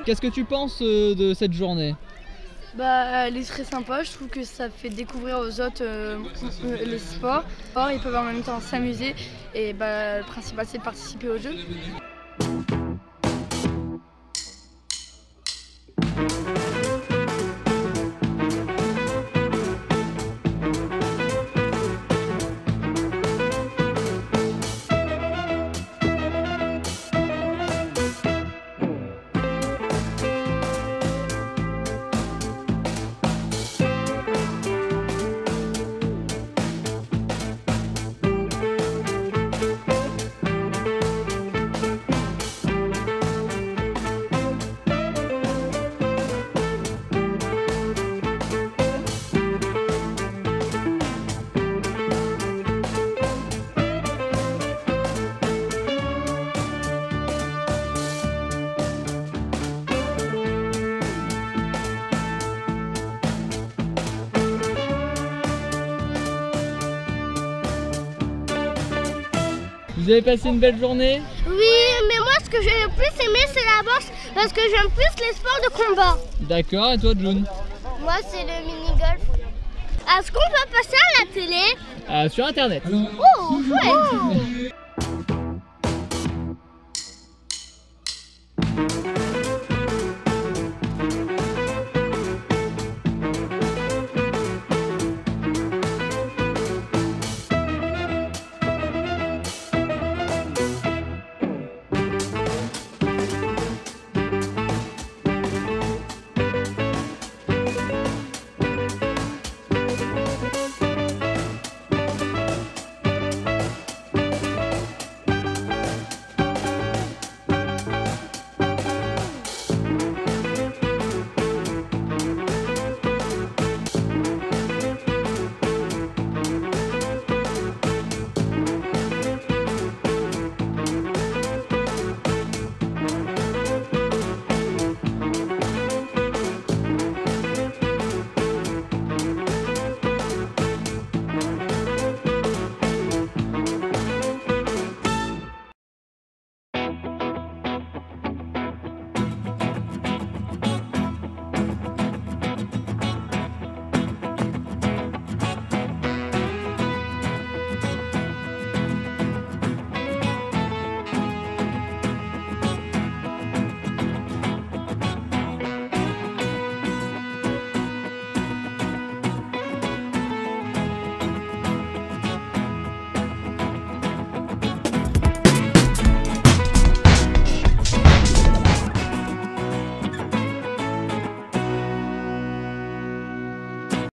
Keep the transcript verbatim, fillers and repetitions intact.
Qu'est-ce que tu penses euh, de cette journée? Bah, elle est très sympa, je trouve que ça fait découvrir aux autres euh, le sport. Ils peuvent en même temps s'amuser et bah, le principal c'est de participer au jeu. Vous avez passé une belle journée? Oui, mais moi ce que j'ai le plus aimé c'est la boxe parce que j'aime plus les sports de combat. D'accord, et toi June? Moi c'est le mini-golf. Est-ce qu'on peut passer à la télé? euh, Sur internet. Oh, chouette.